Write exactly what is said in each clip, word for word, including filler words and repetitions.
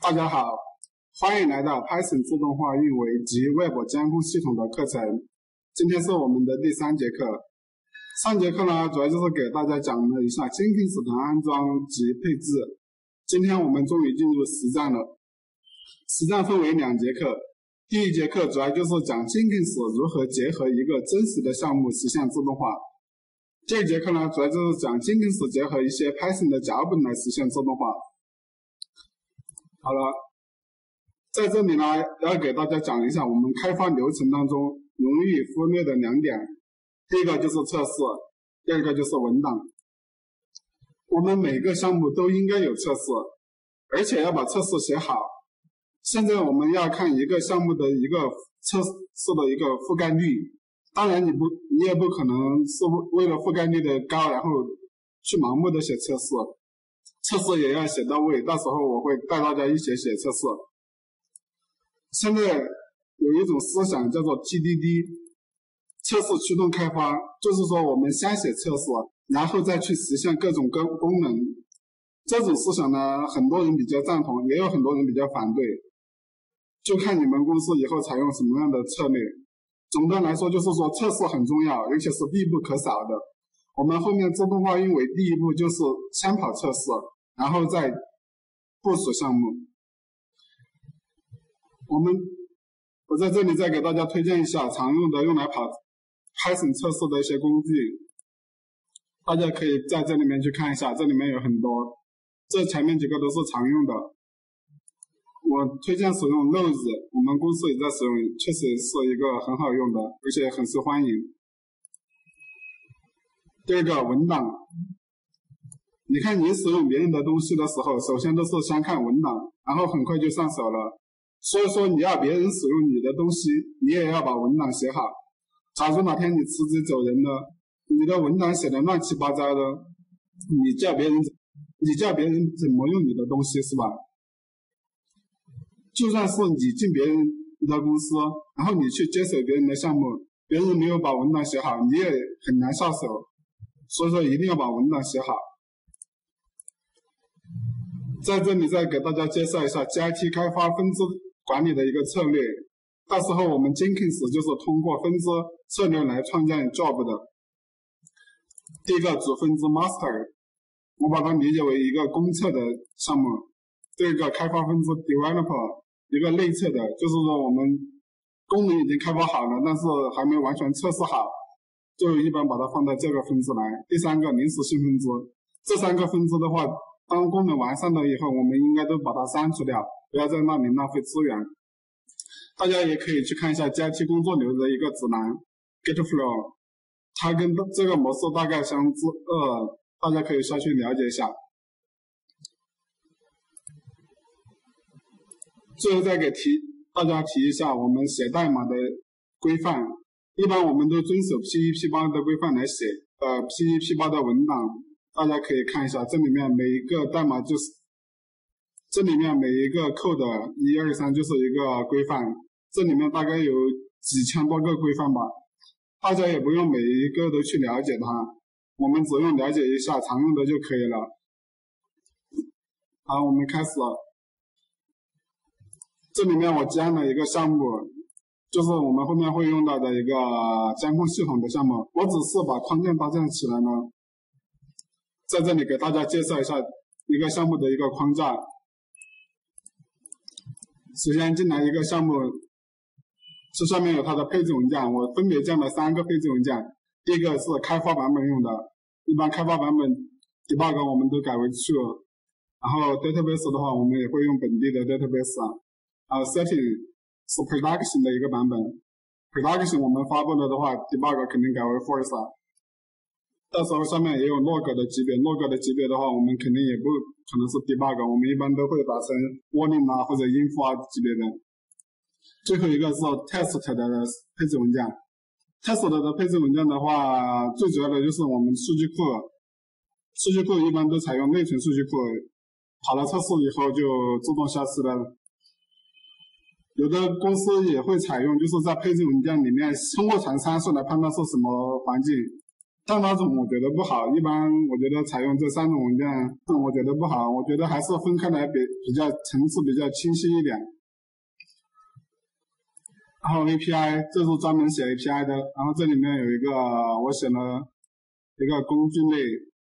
大家好，欢迎来到 Python 自动化运维及 Web 监控系统的课程。今天是我们的第三节课。上节课呢，主要就是给大家讲了一下 Jenkins 的安装及配置。今天我们终于进入实战了。实战分为两节课，第一节课主要就是讲 Jenkins 如何结合一个真实的项目实现自动化。这一节课呢，主要就是讲 Jenkins 结合一些 Python 的脚本来实现自动化。好了，在这里呢，要给大家讲一下我们开发流程当中容易忽略的两点。第一个就是测试，第二个就是文档。我们每个项目都应该有测试，而且要把测试写好。现在我们要看一个项目的一个测试的一个覆盖率，当然你不，你也不可能是为了覆盖率的高，然后去盲目的写测试。测试也要写到位，到时候我会带大家一起写测试。现在有一种思想叫做 T D D， 测试驱动开发，就是说我们先写测试，然后再去实现各种功功能。这种思想呢，很多人比较赞同，也有很多人比较反对，就看你们公司以后采用什么样的策略。总的来说，就是说测试很重要，而且是必不可少的。我们后面自动化运维第一步就是先跑测试，然后再部署项目。我们我在这里再给大家推荐一下常用的用来跑 Python 测试的一些工具，大家可以在这里面去看一下，这里面有很多，这前面几个都是常用的。我推荐使用 Nose， 我们公司也在使用，确实是一个很好用的，而且很受欢迎。第二个文档，你看你使用别人的东西的时候，首先都是先看文档，然后很快就上手了。所以说你要别人使用你的东西，你也要把文档写好。假如哪天你辞职走人了，你的文档写的乱七八糟的，你叫别人你叫别人怎么用你的东西是吧？就算是你进别人的公司，然后你去接手别人的项目，别人没有把文档写好，你也很难上手。所以说一定要把文档写好。在这里再给大家介绍一下 G I T 开发分支管理的一个策略。到时候我们 Jenkins 就是通过分支策略来创建 job 的。第一个主分支 master， 我把它理解为一个公测的项目。第二个开发分支 developer， 一个内测的，就是说我们功能已经开发好了，但是还没完全测试好，就一般把它放到这个分支来。第三个临时性分支，这三个分支的话，当功能完善了以后，我们应该都把它删除掉，不要在那里浪费资源。大家也可以去看一下 G I T 工作流的一个指南 GitFlow， 它跟这个模式大概相似，呃，大家可以下去了解一下。最后再给提大家提一下我们写代码的规范。一般我们都遵守 P E P 八 的规范来写，呃 P E P 八 的文档，大家可以看一下，这里面每一个代码就是，这里面每一个 code 一二三就是一个规范，这里面大概有几千多个规范吧，大家也不用每一个都去了解它，我们只用了解一下常用的就可以了。好，我们开始了。这里面我加了一个项目，就是我们后面会用到的一个监控系统的项目，我只是把框架搭建起来了。在这里给大家介绍一下一个项目的一个框架。首先进来一个项目，这上面有它的配置文件，我分别建了三个配置文件。第一个是开发版本用的，一般开发版本 debug 我们都改为 true， 然后 database 的话我们也会用本地的 database。呃 setting 是 production 的一个版本 ，production 我们发布了的话 ，debug 肯定改为 false。到时候上面也有 log 的级别 ，log 的级别的话，我们肯定也不可能是 debug， 我们一般都会打成 warning 啊或者 info 啊级别的。最后一个是 test 的配置文件 ，test 的配置文件的话，最主要的就是我们数据库，数据库一般都采用内存数据库，跑了测试以后就自动消失了。有的公司也会采用，就是在配置文件里面通过传参数来判断是什么环境， 像那种我觉得不好，一般我觉得采用这三种文件，我觉得不好，我觉得还是分开来比比较层次比较清晰一点。然后 A P I 这是专门写 A P I 的，然后这里面有一个我写了一个工具类，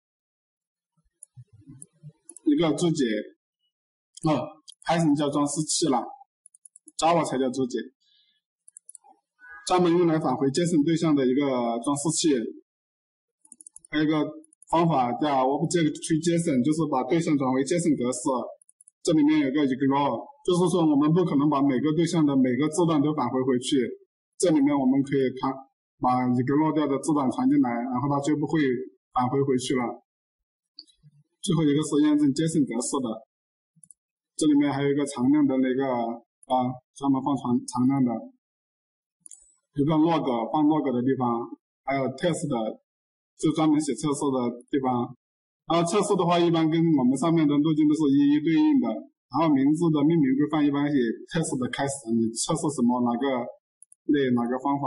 一个注解，哦 Python 叫装饰器了 ，Java 才叫注解，专门用来返回 JSON 对象的一个装饰器。还有一个方法叫 Object to JSON， 就是把对象转为 JSON 格式。这里面有个 ignore， 就是说我们不可能把每个对象的每个字段都返回回去。这里面我们可以看把 ignore 掉的字段传进来，然后它就不会返回回去了。最后一个是验证 JSON 格式的，这里面还有一个常量的那个啊，专门放常常量的，有个 log 放 log 的地方，还有 test 的。就专门写测试的地方，然后测试的话，一般跟我们上面的路径都是一一对应的。然后名字的命名规范一般以 test 的开始，你测试什么哪个类哪个方法，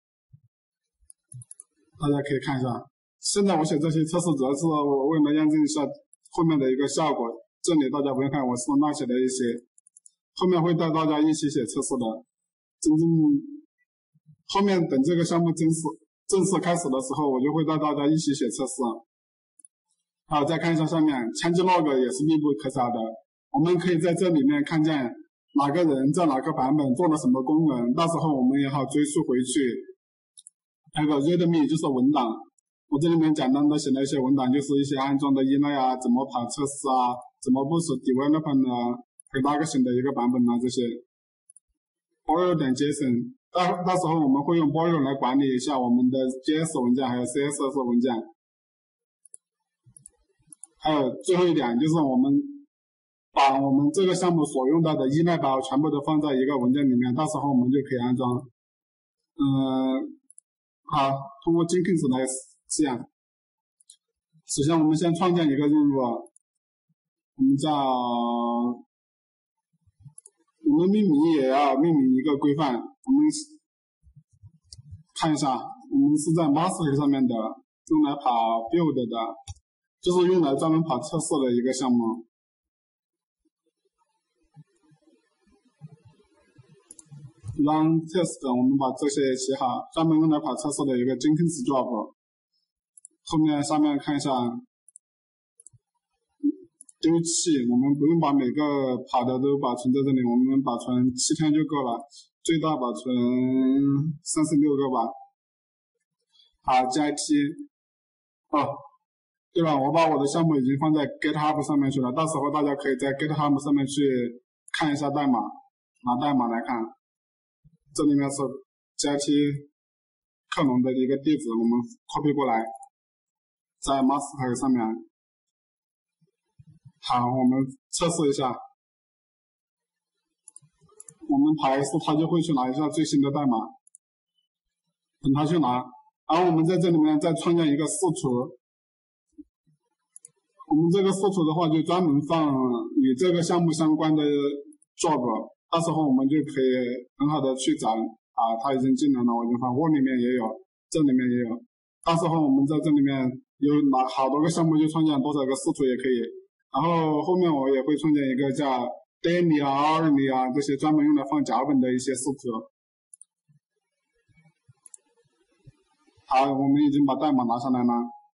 大家可以看一下。现在我写这些测试主要是为了验证一下后面的一个效果。这里大家不用看，我是乱写的一些，后面会带大家一起写测试的。真正后面等这个项目正式。正式开始的时候，我就会带大家一起写测试。好，再看一下下面 change log 也是密不可少的。我们可以在这里面看见哪个人在哪个版本做了什么功能，到时候我们也好追溯回去。还有个 readme 就是文档，我这里面简单的写了一些文档，就是一些安装的依赖啊，怎么跑测试啊，怎么部署 development 啊 production 的一个版本啊这些。borrow 点 json。到到时候我们会用 borrow 来管理一下我们的 J S 文件还有 C S S 文件。还有最后一点就是我们把我们这个项目所用到的依赖包全部都放在一个文件里面，到时候我们就可以安装。嗯，好，通过 Jenkins 来实现。首先我们先创建一个任务，我们叫我们命名也要命名一个规范。我们看一下，我们是在 master 上面的，用来跑 build 的，就是用来专门跑测试的一个项目。run test 我们把这些写好，专门用来跑测试的一个 Jenkins job。后面上面看一下丢弃，我们不用把每个跑的都保存在这里，我们保存七天就够了。最大保存三十六个吧。好 ，G I T， 哦，对吧？我把我的项目已经放在 GitHub 上面去了，到时候大家可以在 GitHub 上面去看一下代码，拿代码来看。这里面是 G I T 克隆的一个地址，我们 copy 过来，在 master 上面。好，我们测试一下。我们跑一次，他就会去拿一下最新的代码，等他去拿，然后我们在这里面再创建一个视图。我们这个视图的话，就专门放与这个项目相关的 job， 到时候我们就可以很好的去找啊，他已经进来了，我已经放 Word 里面也有，这里面也有。到时候我们在这里面有拿好多个项目，就创建多少个视图也可以。然后后面我也会创建一个叫daily 啊 hourly 啊这些专门用来放脚本的一些视图。好，我们已经把代码拿上来了，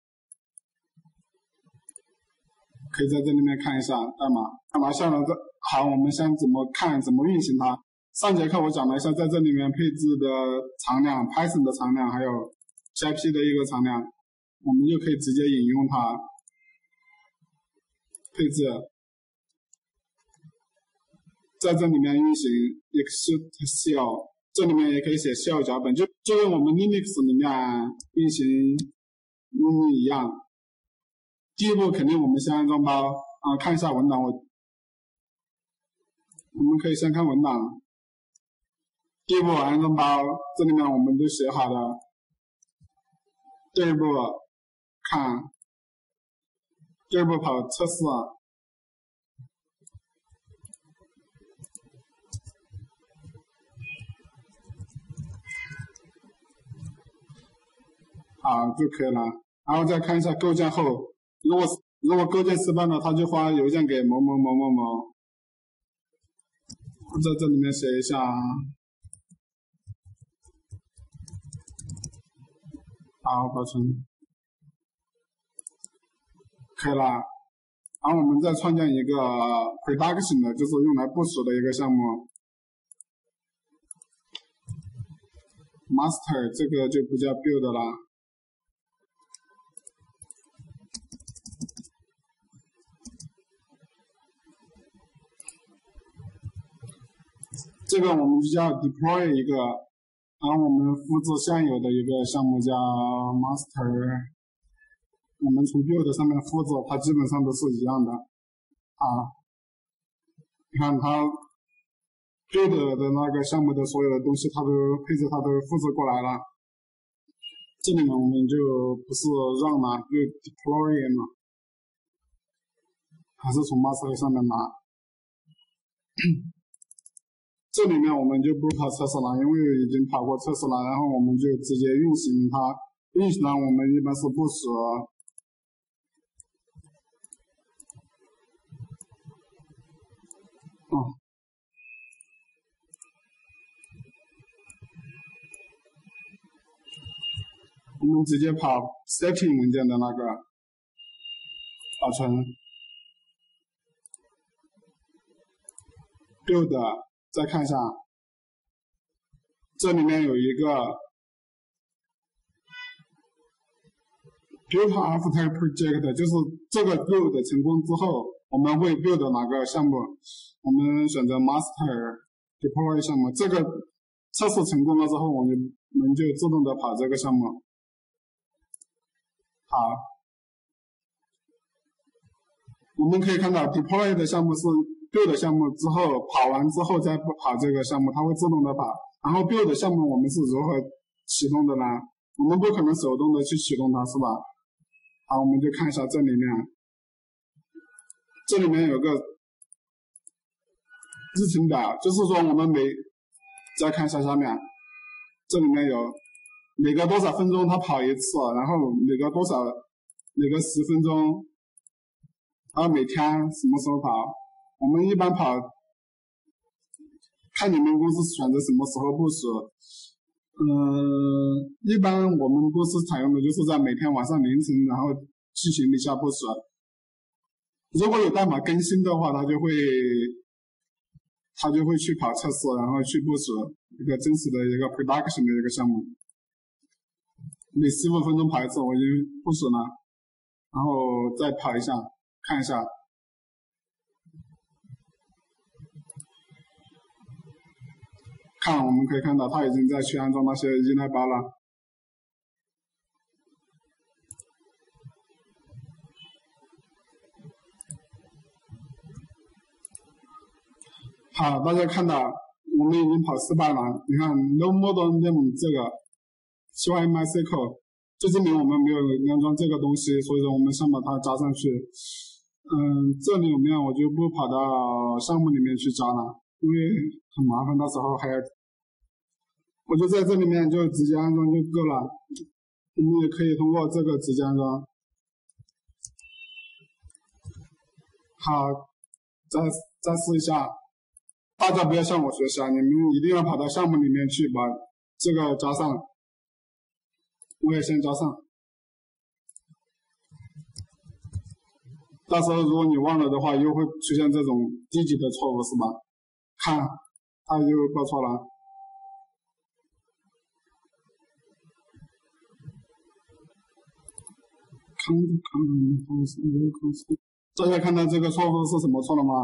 可以在这里面看一下代码。拿下来这好，我们先怎么看怎么运行它。上节课我讲了一下在这里面配置的常量 Python 的常量还有 G I P 的一个常量，我们就可以直接引用它配置。在这里面运行 execute shell， 这里面也可以写 shell 脚本，就就跟我们 Linux 里面运行命令一样。第一步肯定我们先安装包啊，看一下文档，我我们可以先看文档。第一步安装包，这里面我们都写好了。第二步看，第二步跑测试。好， 好就可以了。然后再看一下构建后，如果如果构建失败了，他就发邮件给某某某某某。在这里面写一下，好，保存，可以了。然后我们再创建一个 production 的，就是用来部署的一个项目。master 这个就不叫 build 了。这个我们就叫 deploy 一个，然后我们复制现有的一个项目叫 master， 我们从 build 上面复制，它基本上都是一样的。啊，你看它 build 的那个项目的所有的东西，它都配置，它都复制过来了。这里面我们就不是 run 了，就 deploy 了，还是从 master 上面拿。这里面我们就不跑测试了，因为已经跑过测试了，然后我们就直接运行它。运行呢，我们一般是部署。哦。我们直接跑 setting 文件的那个保存 build。再看一下，这里面有一个 build after project， 就是这个 build 成功之后，我们会 build 哪个项目？我们选择 master deploy 项目，这个测试成功了之后，我们我们就自动的跑这个项目。好，我们可以看到 deploy 的项目是。build 项目之后跑完之后再跑这个项目，它会自动的跑。然后 build 项目我们是如何启动的呢？我们不可能手动的去启动它，是吧？好，我们就看一下这里面，这里面有个日程表，就是说我们每再看一下下面，这里面有每隔多少分钟它跑一次，然后每隔多少每隔十分钟，然后每天什么时候跑？我们一般跑，看你们公司选择什么时候部署。嗯，一般我们公司采用的就是在每天晚上凌晨，然后进行一下部署。如果有代码更新的话，它就会，它就会去跑测试，然后去部署一个真实的一个 production 的一个项目。每十五分钟跑一次，我已经部署了，然后再跑一下，看一下。看，我们可以看到，它已经在去安装那些依赖包了。好，大家看到，我们已经跑失败了。你看 ，no model name 这个 ，C Y MySQL， 这证明我们没有安装这个东西，所以说我们先把它加上去。嗯，这里面我就不跑到项目里面去加了，因为很麻烦，到时候还要。我就在这里面就直接安装就够了，我们也可以通过这个直接安装。好，再再试一下，大家不要向我学习啊，你们一定要跑到项目里面去把这个加上。我也先加上，到时候如果你忘了的话，又会出现这种低级的错误，是吧？看，它又报错了。大家看到这个错误是什么错了吗？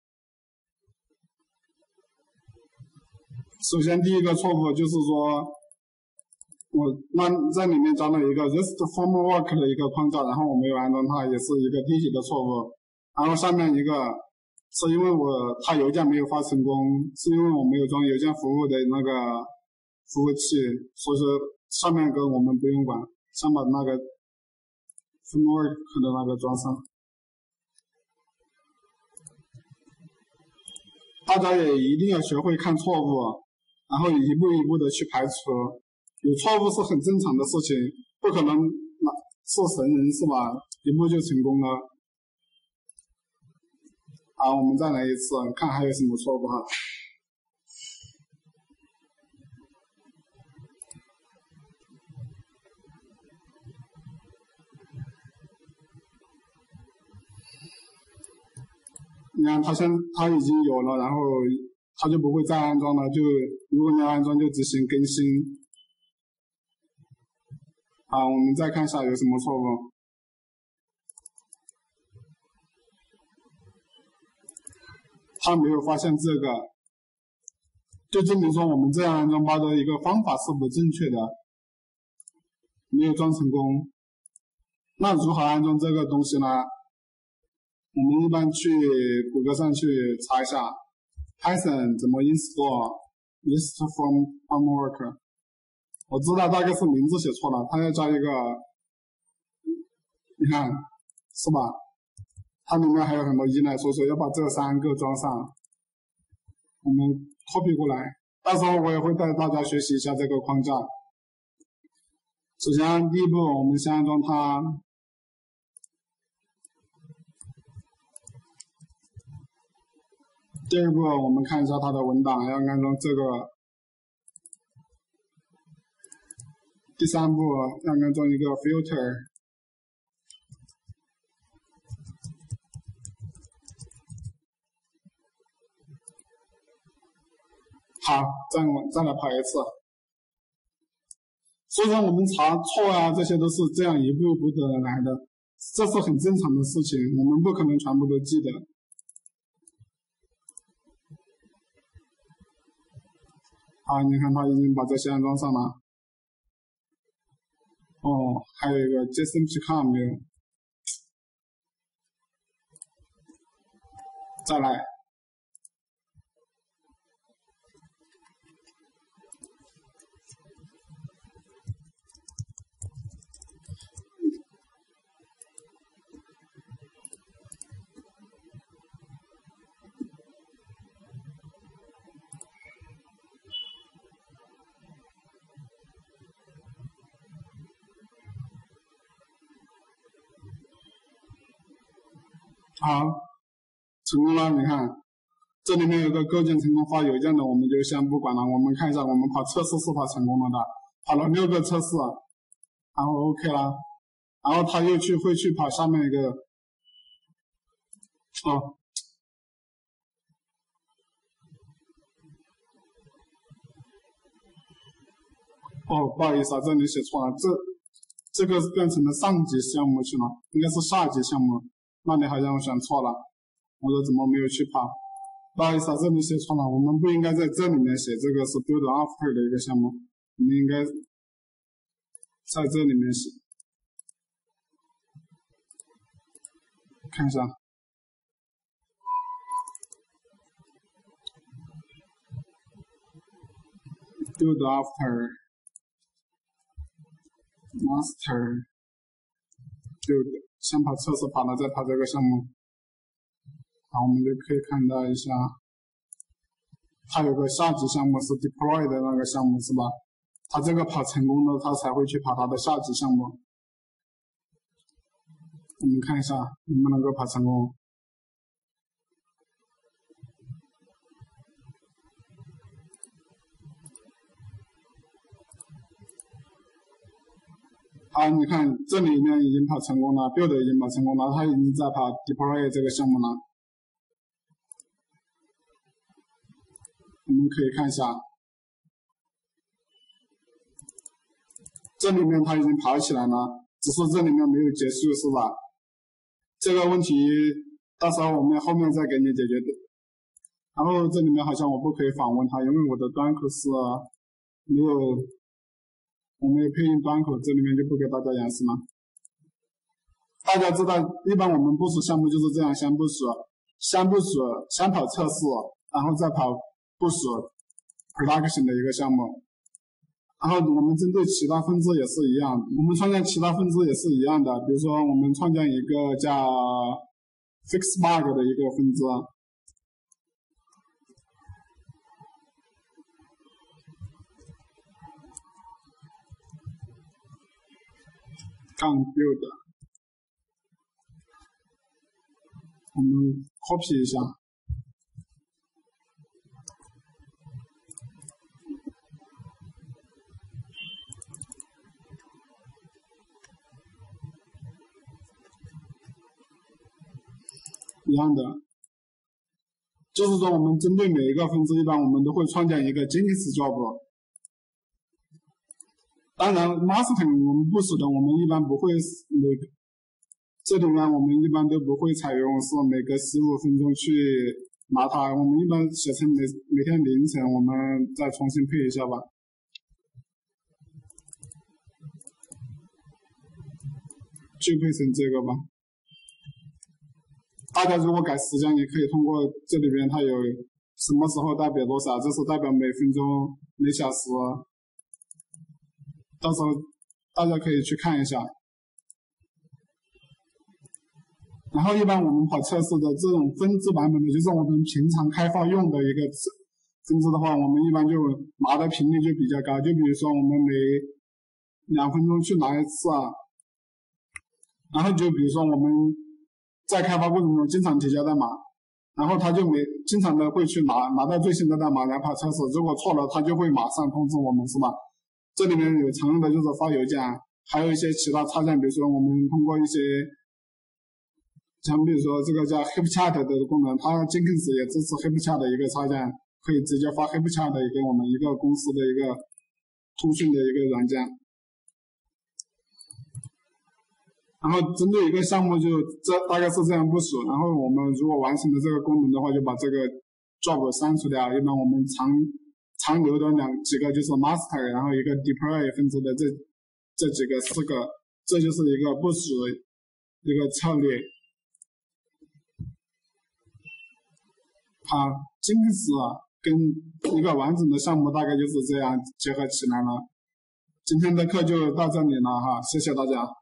首先第一个错误就是说，我那在里面加了一个 REST framework 的一个框架，然后我没有安装它，也是一个低级的错误。然后上面一个是因为我它邮件没有发成功，是因为我没有装邮件服务的那个服务器，所以说上面跟我们不用管，先把那个framework 的那个装上。大家也一定要学会看错误，然后一步一步的去排除。 有错误是很正常的事情，不可能是神人是吧？一步就成功了。好，我们再来一次，看还有什么错误哈。你看它现它已经有了，然后它就不会再安装了，就如果你要安装就执行更新。好，我们再看一下有什么错误。它没有发现这个，就证明说我们这样安装包的一个方法是不正确的，没有装成功。那如何安装这个东西呢？我们一般去谷歌上去查一下 Python 怎么 install list from framework。我知道大概是名字写错了，它要加一个，你看是吧？它里面还有很多依赖，所以说要把这三个装上。我们 copy 过来，到时候我也会带大家学习一下这个框架。首先第一步，我们先安装它。第二步，我们看一下它的文档，要安装这个。第三步，要安装一个 filter。好，再我再来跑一次。所以说我们查错啊，这些都是这样一步一步的来的，这是很正常的事情，我们不可能全部都记得。好，你看它已经把这些安装上了。哦，还有一个 JSON Pcom 没有。再来。好，成功了！你看，这里面有个构建成功发邮件的，我们就先不管了。我们看一下，我们跑测试是跑成功了的，跑了六个测试，然后 OK 了，然后他又去会去跑下面一个，哦，哦，不好意思啊，这里写错了，这这个变成了上级项目去了，应该是下级项目。那里好像我选错了，我说怎么没有去跑？不好意思啊，这里写错了，我们不应该在这里面写，这个是 build after 的一个项目，我们应该在这里面写。看一下， build after master build。先跑测试跑了，再跑这个项目。好，我们就可以看到一下，它有个下级项目是 deploy 的那个项目是吧？它这个跑成功了，它才会去跑它的下级项目。我们看一下能不能够跑成功。好，你看这里面已经跑成功了 ，build 已经跑成功了，它已经在跑 deploy 这个项目了。我们可以看一下，这里面它已经跑起来了，只是这里面没有结束，是吧？这个问题到时候我们后面再给你解决的。然后这里面好像我不可以访问它，因为我的端口是没有。我们有配音端口，这里面就不给大家演示了。大家知道，一般我们部署项目就是这样，先部署，先部署，先跑测试，然后再跑部署 production 的一个项目。然后我们针对其他分支也是一样，我们创建其他分支也是一样的。比如说，我们创建一个叫 fix bug 的一个分支。 杠 build， 我们 copy 一下。一样的，就是说我们针对每一个分支，一般我们都会创建一个 Jenkins job。当然 ，master 我们部署的，我们一般不会每个这里面我们一般都不会采用是每隔十五分钟去拿它，我们一般写成每每天凌晨我们再重新配一下吧。就配成这个吧。大家如果改时间，也可以通过这里边它有什么时候代表多少，这是代表每分钟、每小时，到时候大家可以去看一下。然后一般我们跑测试的这种分支版本的，就是我们平常开发用的一个分支的话，我们一般就拿的频率就比较高，就比如说我们每两分钟去拿一次啊，然后就比如说我们在开发过程中经常提交代码，然后他就每经常的会去拿拿到最新的代码来跑测试，如果错了他就会马上通知我们，是吧？这里面有常用的就是发邮件，还有一些其他插件，比如说我们通过一些像比如说这个叫 HipChat 的功能，它 Jenkins 也支持 HipChat 的一个插件，可以直接发 HipChat 给我们一个公司的一个通讯的一个软件。然后针对一个项目就这大概是这样部署，然后我们如果完成了这个功能的话，就把这个 job 删除掉。一般我们常常留的两几个就是 master， 然后一个 deploy 分支的这这几个四个，这就是一个部署一个策略。好，Jenkins跟一个完整的项目大概就是这样结合起来了。今天的课就到这里了哈，谢谢大家。